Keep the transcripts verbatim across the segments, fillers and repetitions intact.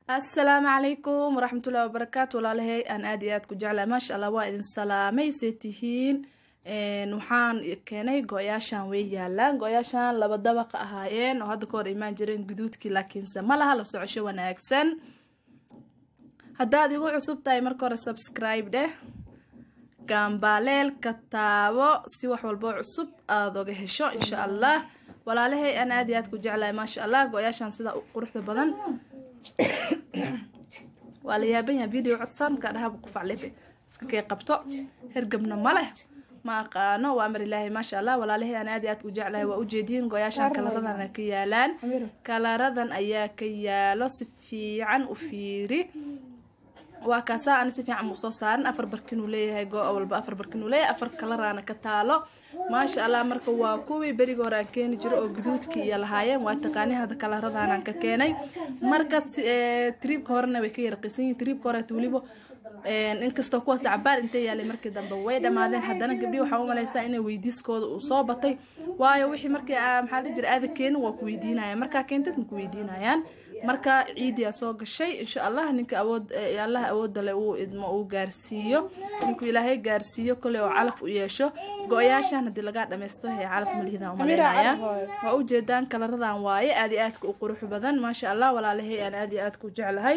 السلام عليكم ورحمة الله وبركاته. والله أنا آدي آدكو جعلة ما شاء الله وايد سلامي سيتهين نوحان كاني قوياشان ويالان قوياشان لبا دبق أهايين وهذا كور إيمان جرين قدودكي لكن سمالها لسعشي وناكسن هدا ديقو عصوب تاي مركور سبسكرايب ده قامباليل كتابو سيوح والبو عصوب آذوغي هشو إن شاء الله. والله أنا آدي آدكو جعلة ما شاء الله قوياشان سيدا قروح بدن waa la yaaban yahay video codsan ka dhaha qof caleebe iska kay qabto hergabna male ma aqaano waa mar ilaahay ma sha Allah. walaalahay aan aad aad u jeclahay waa u jeedin go'yaashan kalaradan ka yaalaan kalaradan ayaa ka yaalo si fiican u fiiri waa kaasa aan si fiican u soo saaran afar barkin uu leeyahay go walba afar barkin uu leeyahay afar kalarana ka taalo ما شاء الله. marka waa kuwii bariga hore aan keen jiro oo guduudkii iyo lahaayeen waa taqaani hada kalaradan aan ka keenay marka tripka horena way ka yarqisan yihiin tripka hore tuulibo een inkastoo kuwaas cabaar intay yaalay markii dambe way dhamaadeen haddana gabdhi waxa u maleysaa inay weydiiskooda uu soo batay waayo wixii markii maxaa la jira aad keen waa ku weydiinayaan marka keentad ku weydiinayaan marka ciidiya soo gashay insha Allah ninka awood Allah awood leh uu idmo uu gaarsiiyo ninku Ilaahay gaarsiiyo kale oo calaf u yeesho go'yaashan hadii laga dhameysto hay calaf malihida u maleynaya waa u jeedaan kalaradan waaye aad iyo aad ku qurux badan ma sha Allah. walaalahay aan aad iyo aad ku jeclahay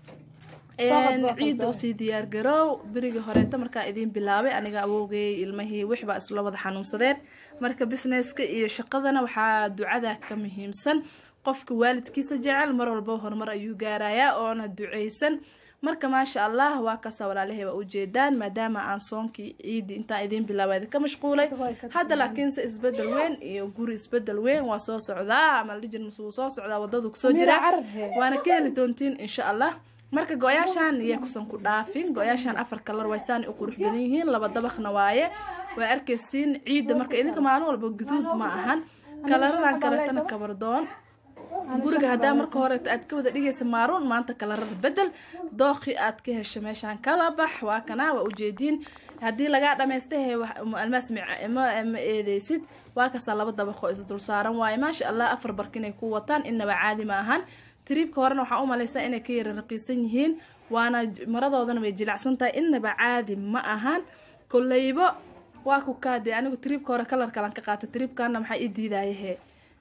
een ciid u sii diyaar garow bariga horeeta marka idin bilaabay aniga awoogay ilmahii wixba isla wada xanuunsadeen marka businesska iyo shaqadana waxa ducada ka muhiimsan qofka waalidkiisa jecel mar walba horumar ayuu gaarayaa oo na duceysan marka ma sha Allah waa ka soo walaalahay waa u jeedaan maadaama aan soonkii ciid inta idin bilaabay ka mashquulay hadda laakiin se isbedel weyn iyo guri isbedel weyn waa soo socdaa ama lijin masuu soo socdaa wadadu ku soo jira waana ka heli doontiin insha Allah. marka go'yaashan iyo kusan ku dhaafin go'yaashan afar kalar waysaan u qurux badan yihiin laba dabaqna waaye waa arkaysiin ciid marka idinka maalin walba guduud ma ahan kalaradan kalatana kabardoon guriga hadaa marka hore aad ka wada dhigaysa maaruun maanta kalarada bedel dooqi aad ka hesho meeshan kala bax waa kana waa u jeedin hadii laga dhameystay almaas ma eedeysid waa ka laba dabaqo is dul saaran waaye ma sha Allah afar barkin ay ku wataan inaba caadi ma ahan tripka horena waxa u maleysaa inay ka yar raqiisan yihiin waana maradoodana way jilacsan tahay inaba caadi ma ahan kullaybo waa ku kaade anigu tripka hore kalar kala ka qaatay tripkana maxay ii diidaayay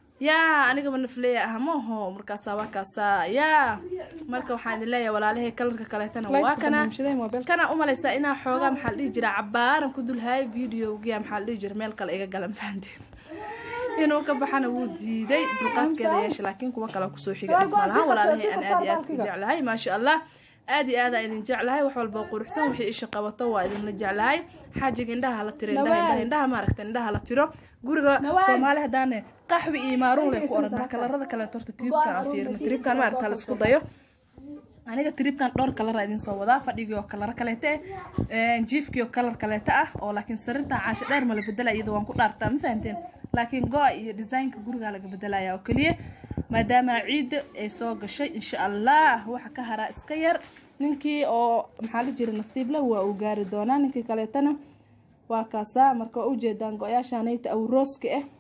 yaa aniga ma nafleeya ah ma ho markaas waa kaasa yaa marka waxaan idin leeyahay walaalahay kalarka kaleetana waa kana kana u maleysaa inaa xoogaa maxaa dhigi jira cabaaran ku dul hay videoga maxaa dhigi jira meel kale iga galan fahanteen inuu ka baxana wuu diiday dulqaadkeeda yeeshay laakiin kuwa kale ku soo xigay malaha walaalahay aan aad iyo aad ku jeclahay ma sha Allah aad iyo aad idin jeclahay wax walba quruxsan wixii isha qabato waa idin la jeclahay xaajiga indhaha la tiro indhaha indhaha ma aragtay indhaha la tiro guriga Soomaali hadaan qaxwi iyo maaruun leh ku orada kalarada kale torta tripka aan fiirno tripkan ma aragtay la isku dayo aniga tripkan dhowr kalar idin soo wadaa fadhiga kalar kaleete ee jiifkiyo kalar kaleete ah oo laakiin sarinta caasha dheer ma la bedela iyadoo waan ku dhaartaa ma fahanteen laakiin go iyo design-ka guriga laga bedelayaa oo kaliya maadaama ciid ay soo gashay insha Allah waxa ka hara iska yar ninkii oo maxaa la jira nasiib leh waa uu gaari doonaa ninkii kaleetana waa kaasa marka u jeedaan go'yaashanayta aw rooska ah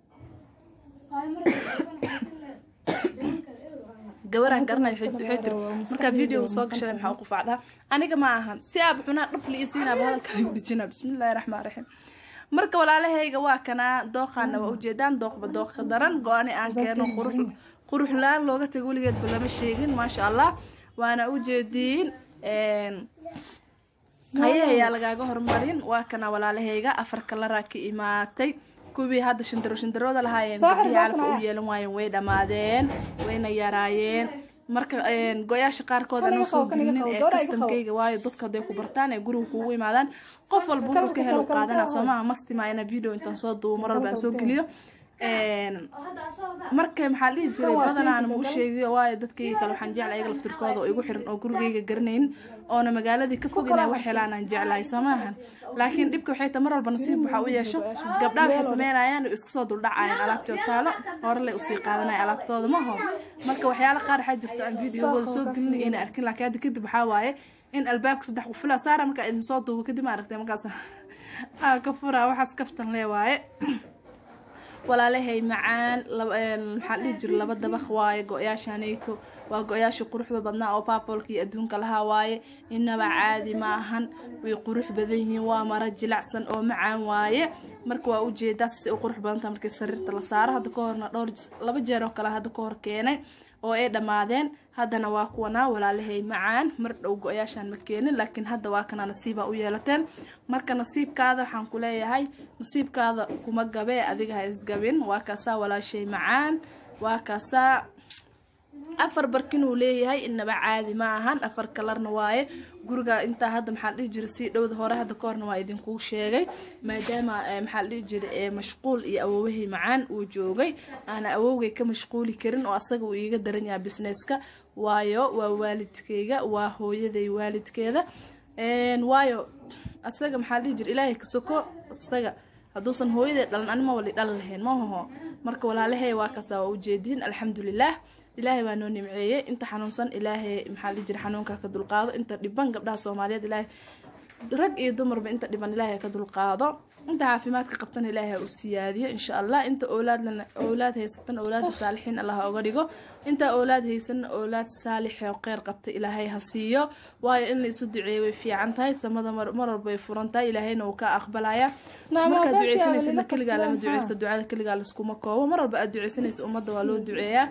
gawaran qarnay xidhir marka video soo gashay maxaa ku faacdaa aniga ma ahan si aab xuna dhufli isiina hadalka u dijina bismillaahir rahmaanir rahiim. marka walaalahayga waa kana dooqana waa u jeedaan dooqba dooq ka daran go'ani aan keeno qurux qurux laan looga tago waligeed lama sheegin ma sha Allah waana u jeedin een hayaha lagaaga hormarin waa kana walaalahayga afar kalara ka imaatay kuwii hadda shindaro shindarooda lahaayeen gabdhii calaf u yeelan waayeen way dhamaadeen wayna yaraayeen marka een go'yaasha qaarkood aan soo gelinin ee customkayga waayo dadka day ku bartaan ee guriga kugu imaadaan qof walba uu ka helo qaadana Soomaha mastima ina video intaan soo duubo mar walba soo geliyo een markay maxaa lii jiray badanaa aan u sheegayo waayo dadkayga kale waxaan jeclahay iyaga laftirkooda oo igu xiran oo gurigayga garanayn oo na magaaladii ka foginay wax helaan aan jeclahay Soomahan laakiin dibka waxay tamar walba nasiib waxa u yeesho gabdhaha waxay sameynayaan iska soo dul dhacayaan alaabtooda taalo hore leh u sii qaadanay alaabtooda ma ho marka waxyaalo qaar waxa jirto aan videogooda soo gelin in arkin laakiin hadda kadib waxa waaye in albaabka saddex qof la saara marka idin soo duubo kadib ma aragtay markaas ah ka fura waxaas kaftan leeyahay walaalahay macaan maxaa dhihi jira laba dabaq waaye go-yaashaanayto waa go-yaasha quruxda badnaa oo paabolkii adduunka lahaa waaye inaba caadi ma ahan way qurux badan yihiin waa mara jilacsan oo macaan waaye marka waa ujeedaa si u qurux badanta markii sariirta la saaro hadda ka horna dhowr laba jeer oo kale hadda ka hor keenay oo ay dhamaadeen haddana waa kuwana walaalahay macaan mar dhow go-yaashaan ma keenin laakiin hadda waa kana nasiiba u yeelateen marka nasiibkaada waxaan ku leeyahay nasiibkaada kuma gabee adiga ha isgabin waa kaasaa walaashay macaan waa kaasaa afar barkin uu leeyahay inaba caadi ma ahan afar kalarna waaye guriga intaa hadda maxaa dhihi jiray si dhowda hore hadda ka horna waa idinkuu sheegay maadaama maxaa dhihi jiray mashquul iyo awowahey macaan uu joogay aana awowgay ka mashquuli karin oo asaga uu iiga daran yahay businesska waayo waa waalidkeyga waa hooyaday waalidkeeda waayo asaga maxaa dhihi jiray ilaahay ka soko asaga hadduusan hooyaday dhalan anima wali dhalan lahayn maaho marka walaalahay waa kasaa waa ujeediin alxamdulilah ilaahay baa noo nimceeyey inta xanuunsan ilaahay maxaa la jira xanuunka ka dulqaado inta dhiban gabdhaha Soomaaliyeed ilaahay rag iyo dumarba inta dhiban ilaahay ka dulqaado inta caafimaadka qabtan ilaahay u siyaadiyo insha Allah inta awlaad lana awlaad haysatan awlaad saalixiin Allah uga dhigo inta awlaad haysan awlaad saalix oo khayr qabta ilaahay ha siiyo waayo in la isu duceeyo way fiican tahay samada mar walba ay furan tahay ilaahayna uu ka aqbalaya marka duceysanaysa kaliya lama duceysto ducada kaliya la iskuma koobo mar walba aad duceysanaysa ummadda waa loo duceeyaa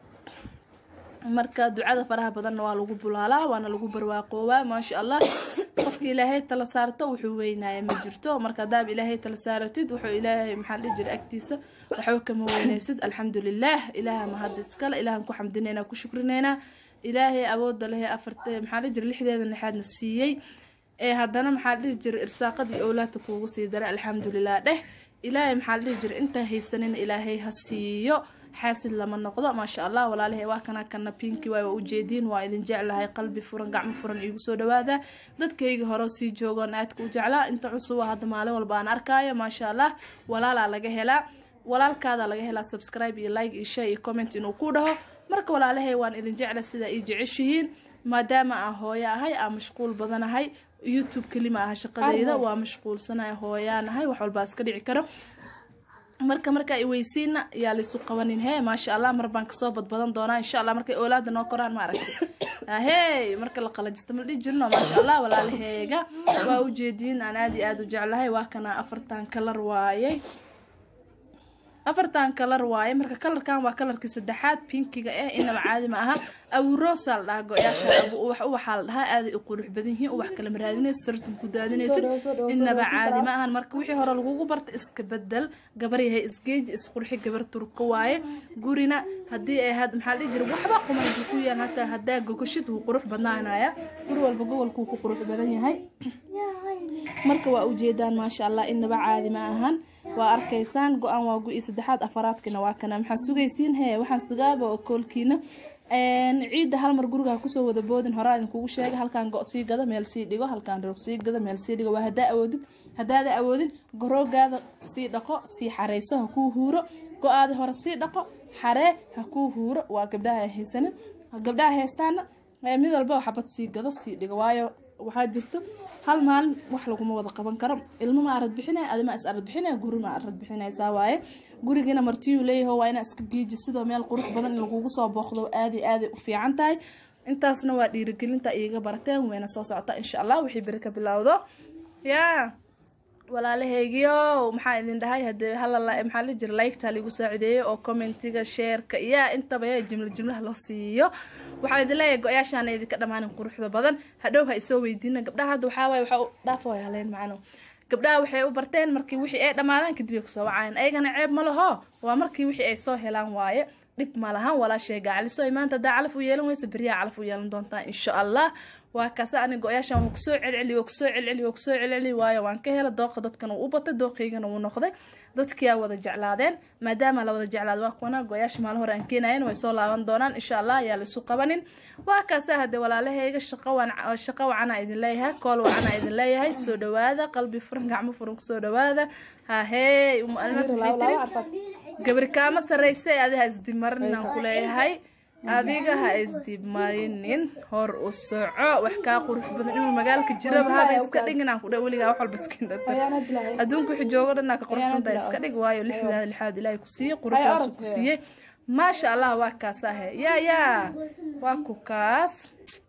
marka ducada faraha badan waa lagu bulaalaa waana lagu barwaaqoobaa ma sha Allah qofkii ilaahay tala saarto wuxuu weynaaya ma jirto marka daab ilaahay tala saaratid wuxuu ilaahay maxaa la jira agtiisa waxa kama weynaysid alxamdulillah ilaaha ma hadda iskala ilaahan ku xamdinayna ku shukrinayna ilaahay awood leh afarta maxaa la jira lixdeeda naxaadna siiyay ee haddana maxaa la jira irsaaqadii awlaadta kuugu sii daray alxamdulillah dheh ilaahay maxaa la jira inta haysanin ilaahay ha siiyo حاسد لما نقضى ما شاء الله ولا له واكنا كنا بينكي وجيدين وايدن جعلها قلبي فرن قعم فرن igu soo dhawaada dadkayga hore si joogan aad ku jeclaa inta cusub hada maalin walba aan arkaayo ma sha Allah walaala laga helaa walaalkaada laga helaa subscribe iyo like iyo share iyo comment inuu ku dhaho marka walaalahay waan idin jeclaa sida ay jeceshihiin maadaama aan hooyo ahay aan mashquul badanahay youtube kalima ah shaqadayda waa mashquulsanahay hooyaanahay wax walba iska dhici karo marka marka ay weysiina yaa la isu qabanin hee ma sha Allah mar baan ka soo badbadan doonaa insha Allah markay awlaad noo koraan ma aragtay ahee marka la qalajisto ma dhig jirno ma sha Allah walaalahayga waa u jeedin aan aad iyo aad u jeclahay waa kana afartan kalar waayay afartan kalar waaye marka kalarkan waa kalarkii saddexaad pinkiga ah inaba caadi ma aha aw rosal dhaha go'yaasha wax u waxa la dhahaa aad u qurux badan yihiin wax kala maraadinaysa sirtum ku daadinaysa inaba caadi ma aha marka wixii hore lagu barta iska bedel gabar yahay isgeej isqurxi gabar turko waaye gurina hadii ay had maxaa la jiray waxba qumay ku yaan hata hadaa gogoshid uu qurux badnaanaya guri walba gobolku ku qurux badan yahay marka waa u jeedaan ma sha Allah inaba caadi ma ahan waa arkaysaan go'aan waa go'i saddexaad afaraadkina waa kana maxaa sugaysiin hee waxaan sugaaba oo koolkiina een ciid hal mar guriga ku soo wada boodin hore idin kugu sheegay halkaan go' sii gada meel sii dhigo halkaan roog sii gada meel sii dhigo waa hadaa awoodid hadaada awoodin goroogaada sii dhaqo sii xareyso ha ku huuro go'aada hore sii dhaqo xaree ha ku huuro waa gabdhaha haysanin gabdhaha haystaana mid walba waxa bad sii gado sii dhigo waayo waxa jirto hal maalin wax lagu ma wada qaban karo ilmo ma arad bixinay adama is arad bixinay guri ma arad bixinaysa waaye gurigeena martiyu leeyahay waa ina iska geeji sidoo meel qurux badan in lagu soo booqdo aadi aadi u fiican tahay intaasna waa dhiirigelinta iyaga barateen weena soo socota insha Allah wixii baraka bilowdo yaa walaalahaygiyo maxaa idin dhahay hadee hal la maxaa la jir like ta ligu saacideeyo oo commentiga share-ka iyo intaba ay jumla jumlaha loo siiyo waxaa idin leeyahay go'yaashaan idinka dhamaanin quruxda badan hadhow ha isoo weydiina gabdhaha hadda waxa way waxa dhaafo ay haleen macno gabdhaha waxay u barteen markii wixii ay dhamaadaan kadib ay ku soo wacayeen ayagana ceeb ma laho waa markii wixii ay soo helaan waaye dib ma lahan wala shay gacaliso imaanta daa calaf u yeelan waysa bariya calaf u yeelan doontaa insha Allah waa kaasa aniga go'yaashaan ku soo celceli oo ku soo celceli oo ku soo celceli waayo waan ka hela dooq dadkan uu batay dooqeygana uu noqday dadkii wada jeclaadeen maadaama la wada jeclaad waa kuna go'yaasha maal hore aan keenayeen way soo laaban doonaan insha Allah yaa la isu qabanin waa kaasa hadee walaalahayga shaqo waan shaqo waana idin leeyahay kool waana idin leeyahay soo dhawaada qalbi furan gacmo furan ku soo dhawaada ha hey um almas gabar kaama sareysay adiga isdimarnaan ku leeyahay adiga ha isdib marinin hor u soco wax ka qurux badan inuu magaalka jiraba haba iska dhigin aan ku dhaw waliga wax walba iska dhigta adduunku wixii joogo dhan ka quruxsanta iska dhig waayo lixda lixaad ilaahay ku siiyay quruxdaas ku siiyay ma sha Allah waa kaas ah ya ya waa ku kaas